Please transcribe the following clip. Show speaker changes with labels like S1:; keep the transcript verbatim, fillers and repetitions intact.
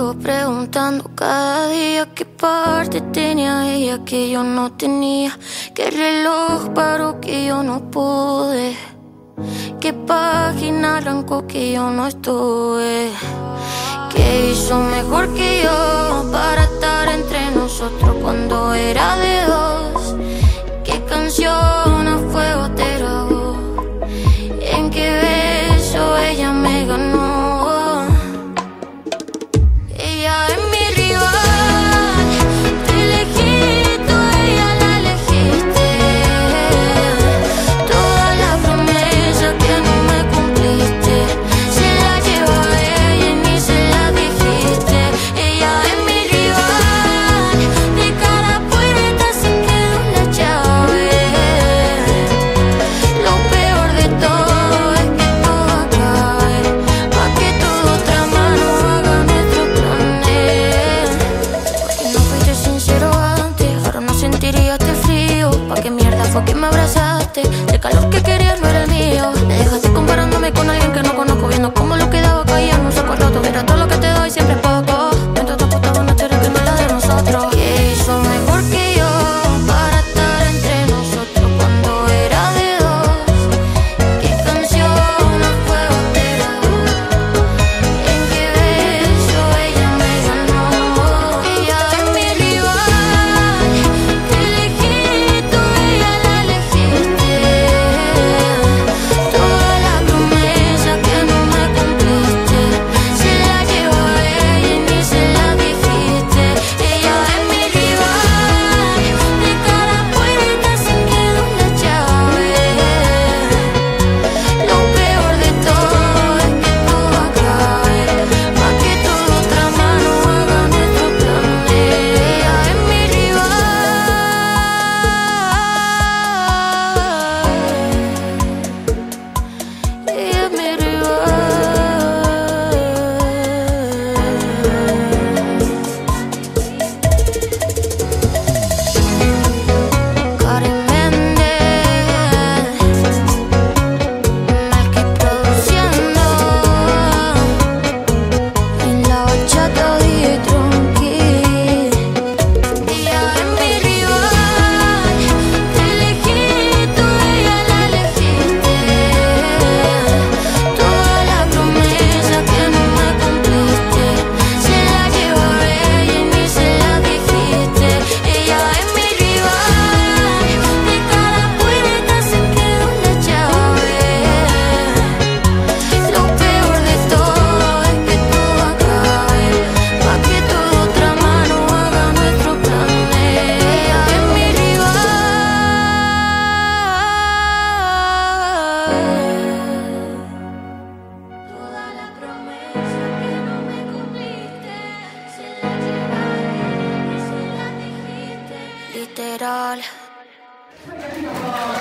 S1: vivo preguntando cada día qué parte tenía ella que yo no tenía, qué reloj paró que yo no pude, qué página arrancó que yo no estuve, qué hizo mejor que yo para estar entre nosotros cuando era de dos, qué canción a fuego te grabó, en qué beso ella me ganó. Ella es mi rival, te elegí tú, ella la elegiste. Todas las promesas que no me cumpliste se las llevó a ella y ni se las dijiste. Ella es mi rival, de cada puerta se quedó la llave. Lo peor de todo es que todo acabe, pa' que toda otra mano haga nuestro planes. Porque no fuiste sincero antes, ahora no sentiría este frío. ¿Pa' qué mierda fue que me abrazaste? El calor que querías no era el mío. Me dejaste comparándome con alguien que no conozco, viendo cómo lo quedaba caía en un saco roto. Mira, todo lo que te doy siempre es poco. Mientras te apostaba una historia que no es la de nosotros. ¿Qué hizo mejor que yo para estar entre nosotros cuando era de dos? ¿Qué canción a fuego te grabó? ¿En qué beso ella me ganó? Ella es mi rival, te elegí tú, ella la elegiste. Todas las promesas que no me cumpliste se las llevó a ella y ni se las dijiste. Ella es mi rival, de cada puerta se quedó la llave. Lo peor de todo es que todo acabe, pa' que toda otra mano haga nuestro plan. Ella es mi rival, ella es mi rival. Karen Méndez, Melqui produciendo, en la bachata D J Tronqui. Ella es mi rival, te elegí tú, ella la elegiste. Todas las promesas que no me cumpliste se las llevó a ella y ni se las dijiste. Ella es mi rival, de cada puerta se quedó la llave. Lo peor de todo es que todo acabe, pa' que toda otra mano haga nuestro plan. Ella es mi rival. Todas las promesas que no me cumpliste se las llevó a ella y se las dijiste. Literal.